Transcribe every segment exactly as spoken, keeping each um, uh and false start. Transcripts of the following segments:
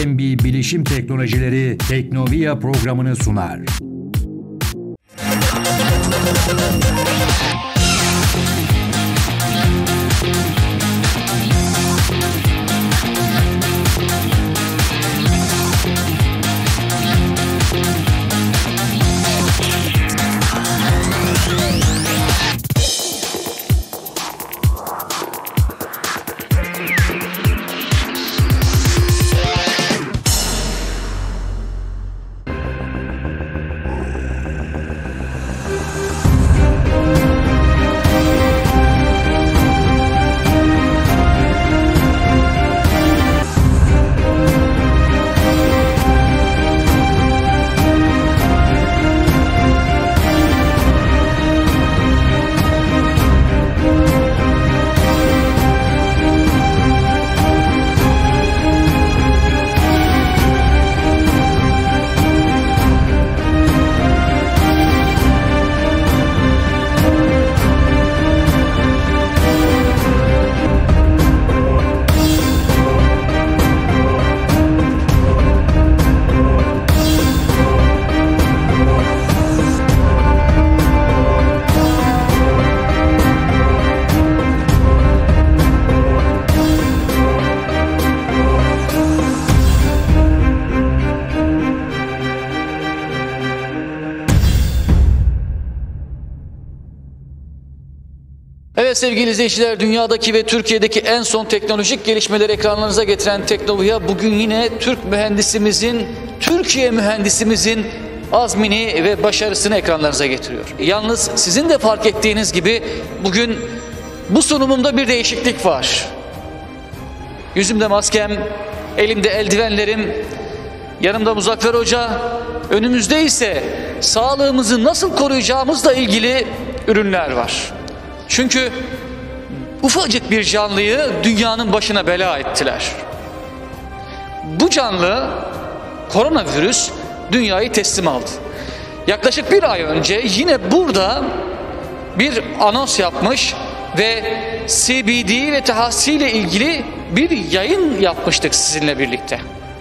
D M B Bilişim Teknolojileri Teknovia programını sunar. Evet sevgili izleyiciler, dünyadaki ve Türkiye'deki en son teknolojik gelişmeleri ekranlarınıza getiren Teknovia bugün yine Türk mühendisimizin, Türkiye mühendisimizin azmini ve başarısını ekranlarınıza getiriyor. Yalnız sizin de fark ettiğiniz gibi bugün bu sunumumda bir değişiklik var. Yüzümde maskem, elimde eldivenlerim, yanımda Muzaffer Hoca, önümüzde ise sağlığımızı nasıl koruyacağımızla ilgili ürünler var. Çünkü ufacık bir canlıyı dünyanın başına bela ettiler. Bu canlı, koronavirüs, dünyayı teslim aldı. Yaklaşık bir ay önce yine burada bir anons yapmış ve C B D ve T H C ile ilgili bir yayın yapmıştık sizinle birlikte.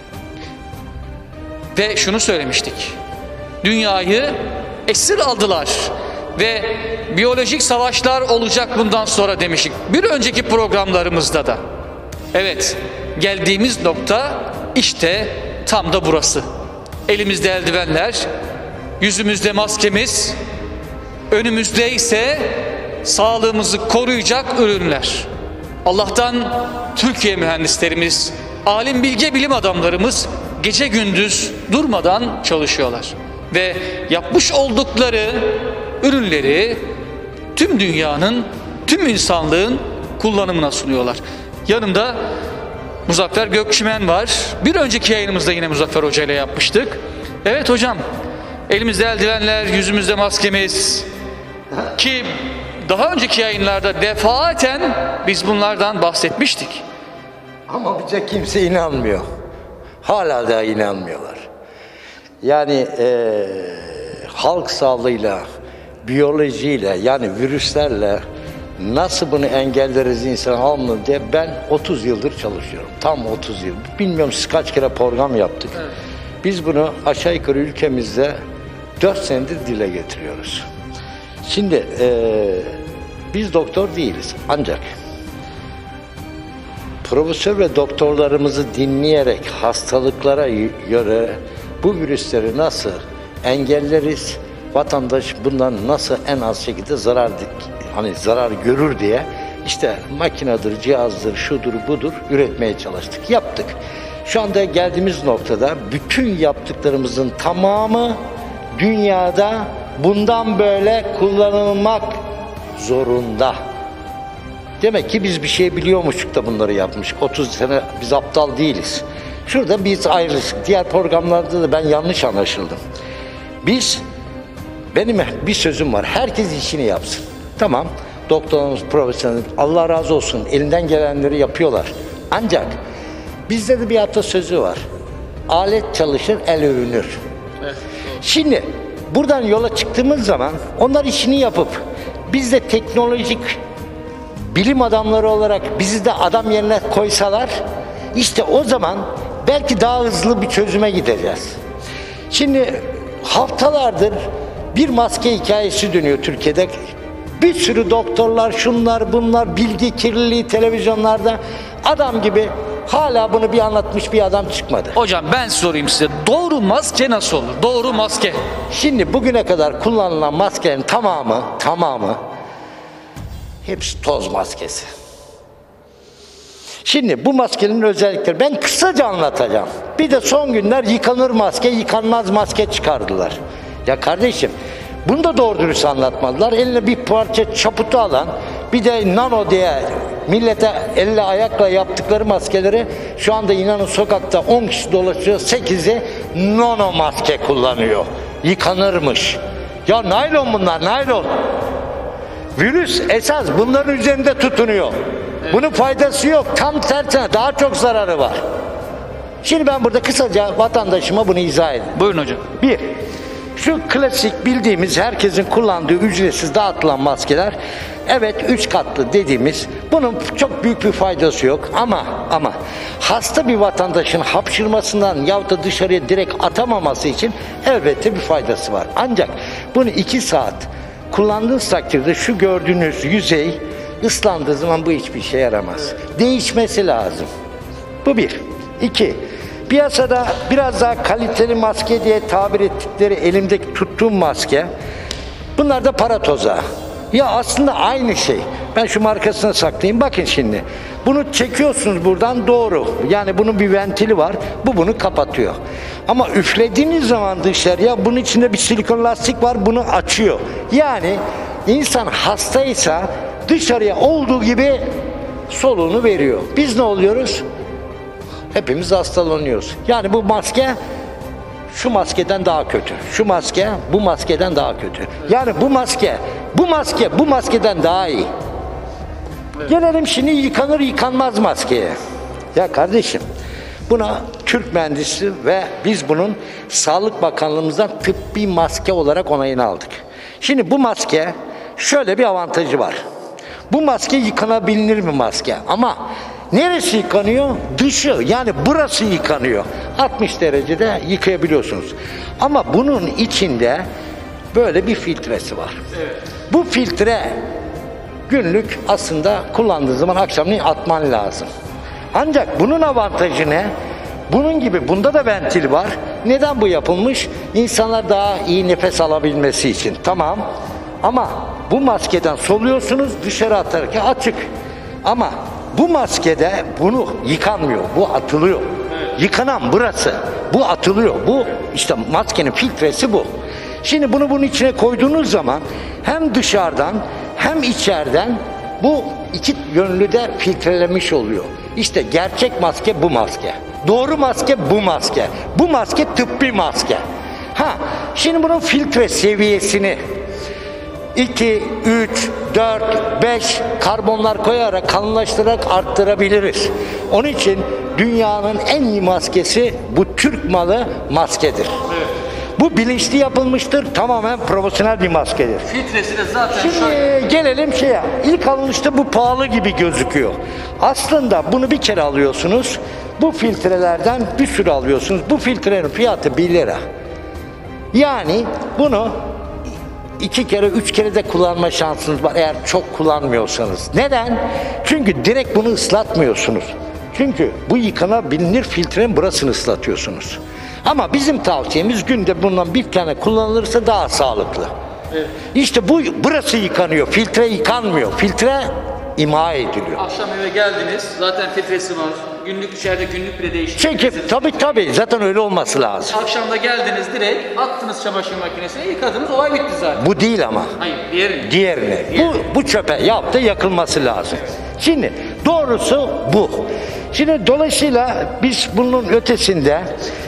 Ve şunu söylemiştik: dünyayı esir aldılar ve biyolojik savaşlar olacak bundan sonra demiştik bir önceki programlarımızda da. Evet, geldiğimiz nokta işte tam da burası. Elimizde eldivenler, yüzümüzde maskemiz, önümüzde ise sağlığımızı koruyacak ürünler. Allah'tan Türkiye mühendislerimiz, alim bilge bilim adamlarımız gece gündüz durmadan çalışıyorlar. Ve yapmış oldukları ürünleri tüm dünyanın, tüm insanlığın kullanımına sunuyorlar. Yanımda Muzaffer Gökçümen var. Bir önceki yayınımızda yine Muzaffer Hoca ile yapmıştık. Evet hocam, elimizde eldivenler, yüzümüzde maskemiz ki daha önceki yayınlarda defaten biz bunlardan bahsetmiştik. Ama bize kimse inanmıyor. Hala da inanmıyorlar. Yani ee, halk sağlığıyla, biyolojiyle, yani virüslerle nasıl bunu engelleriz insan almadı diye ben otuz yıldır çalışıyorum. Tam otuz yıl. Bilmiyorum siz kaç kere program yaptık. Evet. Biz bunu aşağı yukarı ülkemizde dört senedir dile getiriyoruz. Şimdi ee, biz doktor değiliz ancak profesör ve doktorlarımızı dinleyerek hastalıklara göre bu virüsleri nasıl engelleriz, vatandaş bundan nasıl en az şekilde zarar hani zarar görür diye işte makinedir, cihazdır, şudur, budur üretmeye çalıştık, yaptık. Şu anda geldiğimiz noktada bütün yaptıklarımızın tamamı dünyada bundan böyle kullanılmak zorunda. Demek ki biz bir şey biliyormuşuk da bunları yapmış. otuz sene biz aptal değiliz. Şurada biz ayrıldık. Diğer programlarda da ben yanlış anlaşıldım. Biz, benim bir sözüm var. Herkes işini yapsın. Tamam, doktorumuz, profesörümüz, Allah razı olsun, elinden gelenleri yapıyorlar. Ancak bizde de bir atasözü var. Alet çalışır, el övünür. Evet. Şimdi buradan yola çıktığımız zaman onlar işini yapıp biz de teknolojik bilim adamları olarak bizi de adam yerine koysalar, işte o zaman belki daha hızlı bir çözüme gideceğiz. Şimdi haftalardır bir maske hikayesi dönüyor Türkiye'de. Bir sürü doktorlar, şunlar bunlar, bilgi kirliliği televizyonlarda, adam gibi hala bunu bir anlatmış bir adam çıkmadı. Hocam ben sorayım size, doğru maske nasıl olur? Doğru maske. Şimdi bugüne kadar kullanılan maskelerin tamamı, tamamı hepsi toz maskesi. Şimdi bu maskenin özellikleri ben kısaca anlatacağım. Bir de son günler yıkanır maske, yıkanmaz maske çıkardılar. Ya kardeşim, bunu da doğru dürüst anlatmadılar. Eline bir parça çaputu alan, bir de nano diye millete elle ayakla yaptıkları maskeleri şu anda inanın sokakta on kişi dolaşıyor, sekizi nano maske kullanıyor. Yıkanırmış. Ya naylon bunlar, naylon. Virüs esas bunların üzerinde tutunuyor. Bunun faydası yok. Tam tersine daha çok zararı var. Şimdi ben burada kısaca vatandaşıma bunu izah edeyim. Buyurun hocam. Bir, şu klasik bildiğimiz herkesin kullandığı ücretsiz dağıtılan maskeler, evet üç katlı dediğimiz, bunun çok büyük bir faydası yok ama ama hasta bir vatandaşın hapşırmasından yahut da dışarıya direkt atamaması için elbette bir faydası var. Ancak bunu iki saat kullandığınız takdirde şu gördüğünüz yüzey ıslandığı zaman bu hiçbir işe yaramaz. Değişmesi lazım. Bu bir. İki, piyasada biraz daha kaliteli maske diye tabir ettikleri elimdeki tuttuğum maske, bunlar da para tozağı. Ya aslında aynı şey. Ben şu markasına saklayayım. Bakın şimdi. Bunu çekiyorsunuz buradan, doğru. Yani bunun bir ventili var. Bu bunu kapatıyor. Ama üflediğiniz zaman dışarıya bunun içinde bir silikon lastik var. Bunu açıyor. Yani insan hastaysa dışarıya olduğu gibi soluğunu veriyor. Biz ne oluyoruz? Hepimiz hastalanıyoruz. Yani bu maske şu maskeden daha kötü. Şu maske bu maskeden daha kötü. Yani bu maske, bu maske bu maskeden daha iyi. Evet. Gelelim şimdi yıkanır yıkanmaz maskeye. Ya kardeşim, buna Türk mühendisi ve biz bunun Sağlık Bakanlığımızdan tıbbi maske olarak onayını aldık. Şimdi bu maske şöyle bir avantajı var. Bu maske yıkanabilir bir maske ama neresi yıkanıyor? Dışı, yani burası yıkanıyor. altmış derecede yıkayabiliyorsunuz. Ama bunun içinde böyle bir filtresi var. Evet. Bu filtre günlük aslında kullandığı zaman akşamleyin atman lazım. Ancak bunun avantajı ne? Bunun gibi bunda da ventil var. Neden bu yapılmış? İnsanlar daha iyi nefes alabilmesi için. Tamam. Ama bu maskeden soluyorsunuz, dışarı atarken açık. Ama bu maskede bunu yıkanmıyor, bu atılıyor. Evet. Yıkanan burası, bu atılıyor. Bu işte maskenin filtresi bu. Şimdi bunu bunun içine koyduğunuz zaman hem dışarıdan hem içeriden bu iki yönlü de filtrelemiş oluyor. İşte gerçek maske bu maske. Doğru maske bu maske. Bu maske tıbbi maske. Ha, şimdi bunun filtre seviyesini iki, üç, dört, beş karbonlar koyarak, kalınlaştırarak arttırabiliriz. Onun için dünyanın en iyi maskesi bu Türk malı maskedir. Evet. Bu bilinçli yapılmıştır, tamamen profesyonel bir maskedir. Filtresi de zaten Şimdi şöyle. Gelelim şeye, ilk alınışta bu pahalı gibi gözüküyor. Aslında bunu bir kere alıyorsunuz, bu filtrelerden bir sürü alıyorsunuz. Bu filtrenin fiyatı bir lira. Yani bunu İki kere, üç kere de kullanma şansınız var eğer çok kullanmıyorsanız. Neden? Çünkü direkt bunu ıslatmıyorsunuz. Çünkü bu yıkanabilir filtrenin burasını ıslatıyorsunuz. Ama bizim tavsiyemiz günde bundan bir tane kullanılırsa daha sağlıklı. Evet. İşte bu burası yıkanıyor, filtre yıkanmıyor. Filtre imha ediliyor. Akşam eve geldiniz, zaten filtresi var. Günlük içeride günlük bile değiştirirsiniz. Çekip, tabii tabii, zaten öyle olması lazım. Akşamda geldiniz, direkt attınız çamaşır makinesine, yıkadınız, olay bitti zaten. Bu değil ama. Hayır, diğerini. Diğerini. Diğerini. Bu, bu çöpe yaptı, yakılması lazım. Evet. Şimdi doğrusu bu. Şimdi dolayısıyla biz bunun ötesinde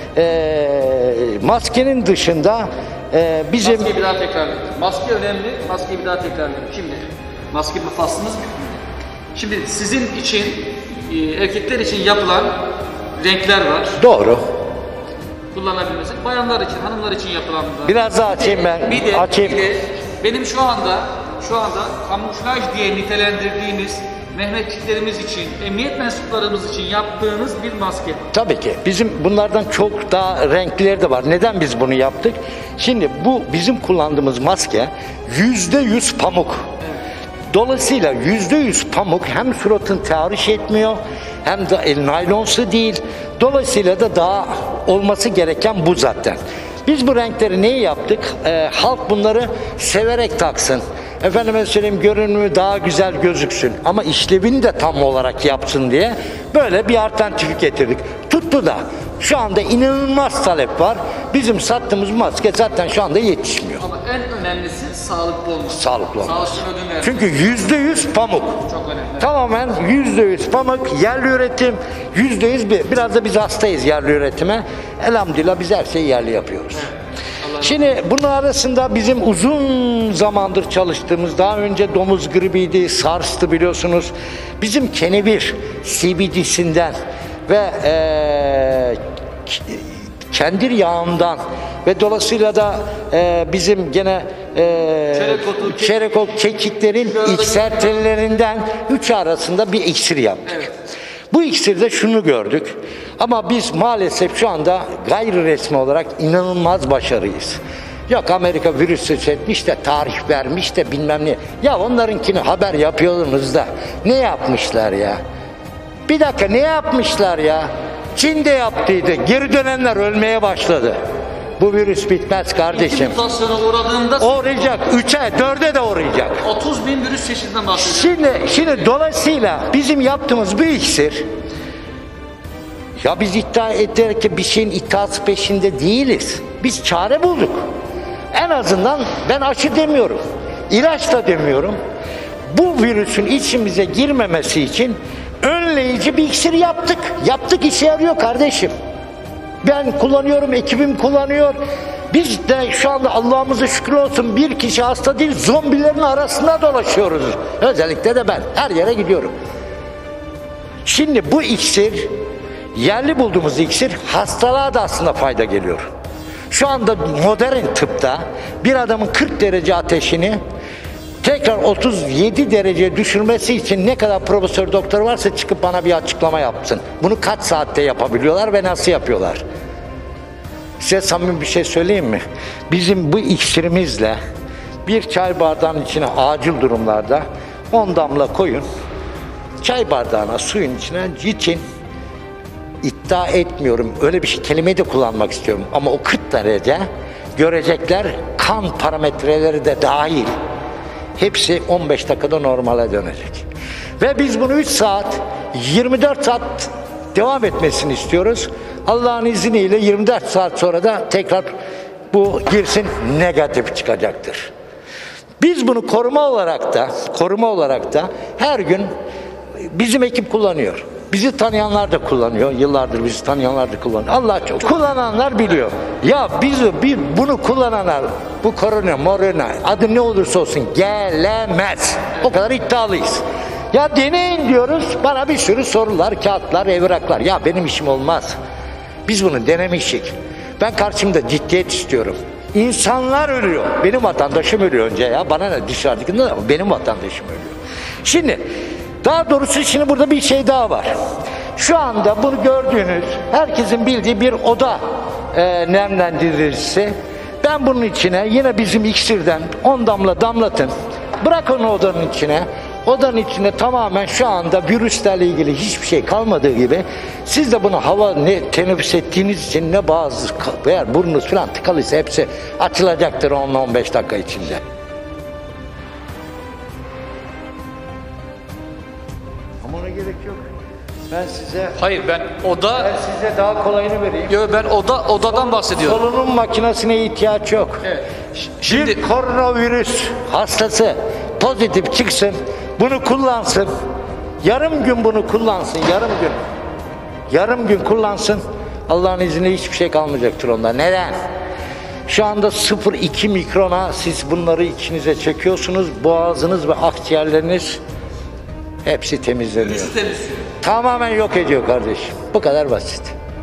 e, maskenin dışında e, bizim... Maskeyi bir daha tekrarlayalım. Maske önemli, maskeyi bir daha tekrarlayalım. Şimdi maske bu faslınız bitmiyor. Şimdi sizin için, erkekler için yapılan renkler var. Doğru. Kullanabilmesi. Bayanlar için, hanımlar için yapılan da. Biraz daha açayım ben. Bir de, açayım. bir de benim şu anda şu anda kamuflaj diye nitelendirdiğimiz Mehmetçiklerimiz için, emniyet mensuplarımız için yaptığınız bir maske. Tabii ki. Bizim bunlardan çok daha renklileri de var. Neden biz bunu yaptık? Şimdi bu bizim kullandığımız maske yüzde yüz pamuk. Dolayısıyla yüzde yüz pamuk hem suratın tahriş etmiyor hem de el naylonsu değil. Dolayısıyla da daha olması gereken bu zaten. Biz bu renkleri neyi yaptık? Ee, halk bunları severek taksın. Efendime söyleyeyim görünümü daha güzel gözüksün. Ama işlevini de tam olarak yapsın diye böyle bir alternatif getirdik. Tuttu da. Şu anda inanılmaz talep var. Bizim sattığımız maske zaten şu anda yetişmiyor. Ama en önemlisi sağlıklı olması. Sağlıklı olması. Sağlıklı ödün vermek. Çünkü yüzde yüz pamuk. Çok önemli. Tamamen yüzde yüz pamuk, yerli üretim, yüzde yüz bir. Biraz da biz hastayız yerli üretime. Elhamdülillah biz her şeyi yerli yapıyoruz. Evet. Şimdi bunun arasında bizim uzun zamandır çalıştığımız, daha önce domuz gribiydi, SARS'tı biliyorsunuz. Bizim kenevir C B D'sinden ve ee, kendir yağından ve dolayısıyla da e, bizim gene e, çerekot kekiklerin iksertelerinden üç arasında bir iksir yaptık. Evet. Bu iksirde şunu gördük ama biz maalesef şu anda gayri resmi olarak inanılmaz başarıyız. Yok Amerika virüs seçmiş de tarih vermiş de bilmem ne. Ya onlarınkini haber yapıyorsunuz da ne yapmışlar ya? Bir dakika ne yapmışlar ya? Çin'de yaptıydı. Geri dönenler ölmeye başladı. Bu virüs bitmez kardeşim. İki mutasyona uğradığında uğrayacak. Üçe, dörde de uğrayacak. otuz bin virüs çeşidinden bahsediyoruz. Şimdi, şimdi dolayısıyla bizim yaptığımız bu iksir, ya biz iddia ederek ki bir şeyin iddiası peşinde değiliz. Biz çare bulduk. En azından ben aşı demiyorum. İlaç da demiyorum. Bu virüsün içimize girmemesi için önleyici bir iksir yaptık. Yaptık, işe yarıyor kardeşim. Ben kullanıyorum, ekibim kullanıyor. Biz de şu anda Allah'ımıza şükür olsun bir kişi hasta değil, zombilerin arasında dolaşıyoruz. Özellikle de ben. Her yere gidiyorum. Şimdi bu iksir, yerli bulduğumuz iksir hastalığa da aslında fayda geliyor. Şu anda modern tıpta bir adamın kırk derece ateşini tekrar otuz yedi dereceye düşürmesi için ne kadar profesör doktor varsa çıkıp bana bir açıklama yapsın. Bunu kaç saatte yapabiliyorlar ve nasıl yapıyorlar? Size samimi bir şey söyleyeyim mi? Bizim bu iksirimizle bir çay bardağının içine acil durumlarda on damla koyun. Çay bardağına suyun içine için iddia etmiyorum. Öyle bir şey, kelimeyi de kullanmak istiyorum. Ama o kırk derece görecekler, kan parametreleri de dahil. Hepsi on beş dakikada normale dönecek. Ve biz bunu üç saat, yirmi dört saat devam etmesini istiyoruz. Allah'ın izniyle yirmi dört saat sonra da tekrar bu girsin, negatif çıkacaktır. Biz bunu koruma olarak da, koruma olarak da her gün bizim ekip kullanıyor. Bizi tanıyanlar da kullanıyor. Yıllardır bizi tanıyanlar da kullanıyor. Allah çok. Kullananlar biliyor. Ya biz, biz bunu kullananlar, bu korona, morona, adı ne olursa olsun gelemez. O kadar iddialıyız. Ya deneyin diyoruz. Bana bir sürü sorular, kağıtlar, evraklar. Ya benim işim olmaz. Biz bunu denemişik. Ben karşımda ciddiyet istiyorum. İnsanlar ölüyor. Benim vatandaşım ölüyor önce ya. Bana ne dışarıdakinden ama benim vatandaşım ölüyor. Şimdi daha doğrusu şimdi burada bir şey daha var. Şu anda bunu gördüğünüz, herkesin bildiği bir oda e, nemlendiricisi. Ben bunun içine yine bizim iksirden on damla damlatın. Bırakın odanın içine. Odanın içinde tamamen şu anda virüslerle ilgili hiçbir şey kalmadığı gibi siz de bunu hava ne teneffüs ettiğiniz için ne bazı eğer burnunuz falan tıkalıysa hepsi açılacaktır on on beş dakika içinde. Ama ona gerek yok. Ben size Hayır ben oda ben size daha kolayını vereyim. Yo, ben oda odadan bahsediyorum. Solunum makinesine ihtiyaç yok. Evet. Şimdi Bir koronavirüs hastası pozitif çıksın, bunu kullansın. Yarım gün bunu kullansın, yarım gün. Yarım gün kullansın. Allah'ın izniyle hiçbir şey kalmayacaktır onda. Neden? Şu anda sıfır virgül iki mikrona siz bunları içinize çekiyorsunuz. Boğazınız ve akciğerleriniz hepsi temizleniyor. virüsü temizliyor. Tamamen yok ediyor kardeşim. Bu kadar basit.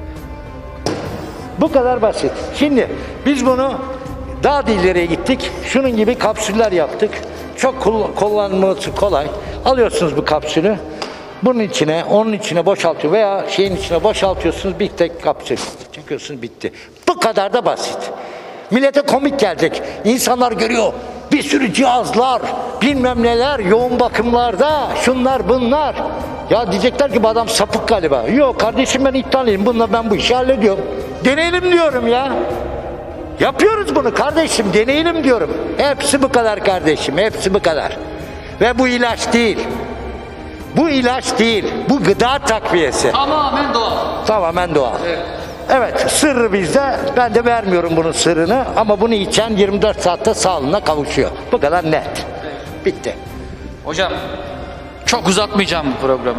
Bu kadar basit. Şimdi biz bunu daha da ileriye gittik. Şunun gibi kapsüller yaptık. Çok kullanması kolay. Alıyorsunuz bu kapsülü. Bunun içine, onun içine boşaltıyor veya şeyin içine boşaltıyorsunuz. Bir tek kapsül çekiyorsunuz, bitti. Bu kadar da basit. Millete komik gelecek. İnsanlar görüyor. Bir sürü cihazlar, bilmem neler, yoğun bakımlarda, şunlar bunlar. Ya diyecekler ki bu adam sapık galiba. Yok kardeşim, ben iddialıyım. Bununla ben bu işi hallediyorum. Deneyelim diyorum ya. Yapıyoruz bunu kardeşim, deneyelim diyorum. Hepsi bu kadar kardeşim, hepsi bu kadar. Ve bu ilaç değil. Bu ilaç değil. Bu gıda takviyesi. Tamamen doğal. Tamamen doğal. Evet. Evet, sırrı bizde. Ben de vermiyorum bunun sırrını ama bunu içen yirmi dört saatte sağlığına kavuşuyor. Bu kadar net. Bitti. Hocam çok uzatmayacağım bu programı.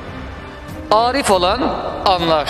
Arif olan anlar.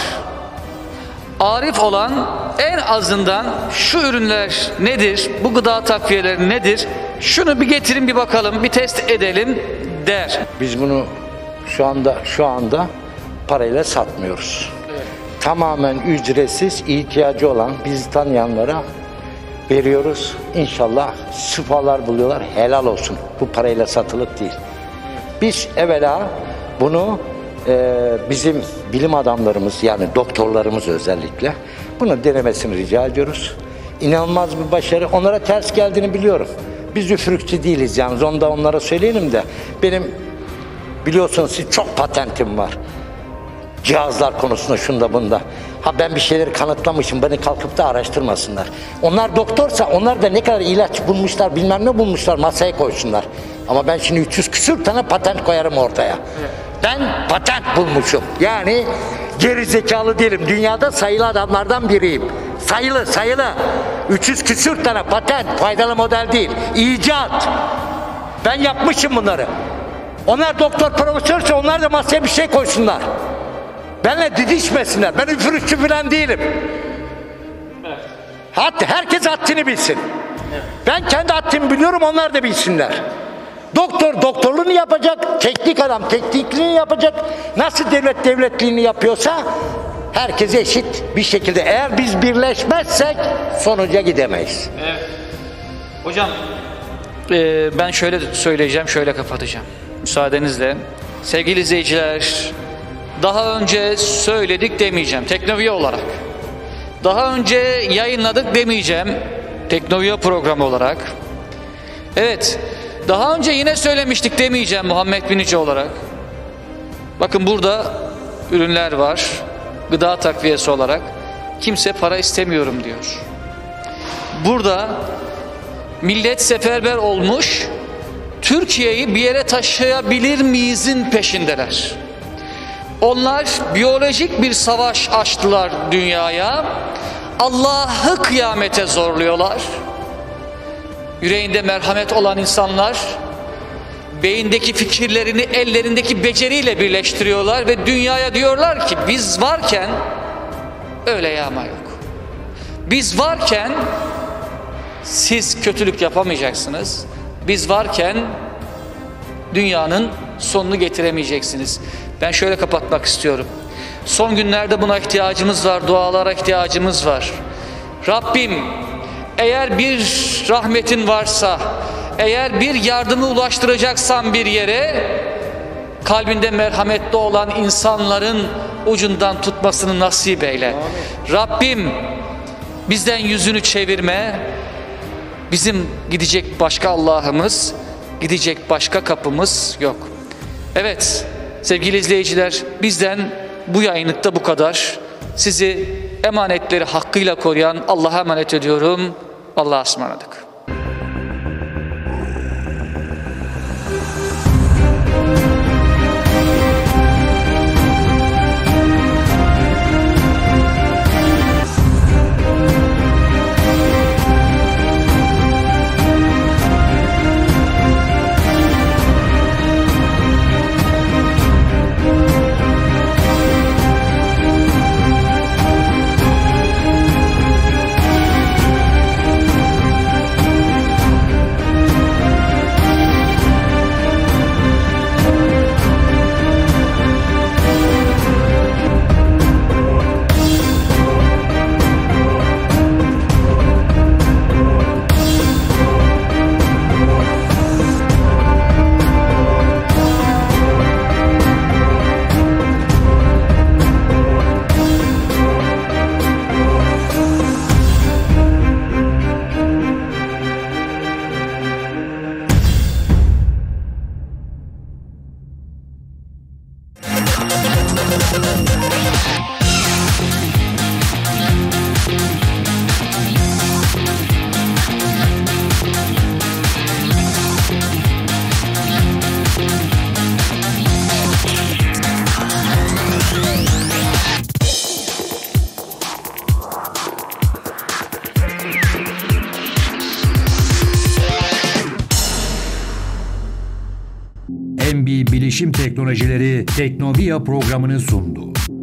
Arif olan en azından şu ürünler nedir, bu gıda takviyeleri nedir, şunu bir getirin bir bakalım, bir test edelim der. Biz bunu şu anda şu anda parayla satmıyoruz. Evet. Tamamen ücretsiz, ihtiyacı olan, bizi tanıyanlara veriyoruz. İnşallah şifalar buluyorlar. Helal olsun. Bu parayla satılık değil. Biz evvela bunu e, bizim bilim adamlarımız, yani doktorlarımız özellikle bunu denemesini rica ediyoruz. İnanılmaz bir başarı. Onlara ters geldiğini biliyorum. Biz üfürükçü değiliz yalnız. Onu da onlara söyleyelim de. Benim biliyorsunuz siz çok patentim var. Cihazlar konusunda, şunda bunda. Ha ben bir şeyleri kanıtlamışım, beni kalkıp da araştırmasınlar. Onlar doktorsa onlar da ne kadar ilaç bulmuşlar, bilmem ne bulmuşlar, masaya koysunlar. Ama ben şimdi üç yüz küsür tane patent koyarım ortaya. Ben patent bulmuşum. Yani geri zekalı değilim. Dünyada sayılı adamlardan biriyim. Sayılı, sayılı. üç yüz küsür tane patent, faydalı model değil. İcat. Ben yapmışım bunları. Onlar doktor, profesörse onlar da masaya bir şey koysunlar. Benimle didişmesinler. Ben üfürükçü falan değilim. Evet. Hatta herkes haddini bilsin. Evet. Ben kendi haddimi biliyorum, onlar da bilsinler. Doktor doktorluğunu yapacak, teknik adam teknikliğini yapacak. Nasıl devlet devletliğini yapıyorsa herkes eşit bir şekilde. Eğer biz birleşmezsek sonuca gidemeyiz. Evet. Hocam e, ben şöyle söyleyeceğim, şöyle kapatacağım. Müsaadenizle. Sevgili izleyiciler, daha önce söyledik demeyeceğim Teknoviya olarak. Daha önce yayınladık demeyeceğim Teknoviya programı olarak. Evet, daha önce yine söylemiştik demeyeceğim Muhammed Binici olarak. Bakın burada ürünler var, gıda takviyesi olarak. Kimse para istemiyorum diyor. Burada millet seferber olmuş, Türkiye'yi bir yere taşıyabilir miyizin peşindeler. Onlar biyolojik bir savaş açtılar dünyaya. Allah'ı kıyamete zorluyorlar. Yüreğinde merhamet olan insanlar beyindeki fikirlerini ellerindeki beceriyle birleştiriyorlar ve dünyaya diyorlar ki biz varken öyle yağma yok. Biz varken siz kötülük yapamayacaksınız. Biz varken dünyanın sonunu getiremeyeceksiniz. Ben şöyle kapatmak istiyorum. Son günlerde buna ihtiyacımız var, dualara ihtiyacımız var. Rabbim, eğer bir rahmetin varsa, eğer bir yardımı ulaştıracaksan bir yere, kalbinde merhametli olan insanların ucundan tutmasını nasip eyle. Amin. Rabbim, bizden yüzünü çevirme. Bizim gidecek başka Allah'ımız, gidecek başka kapımız yok. Evet, sevgili izleyiciler, bizden bu yayınlıkta bu kadar. Sizi emanetleri hakkıyla koruyan Allah'a emanet ediyorum. Allah'a ısmarladık. M B Bilişim Teknolojileri Teknovia programını sundu.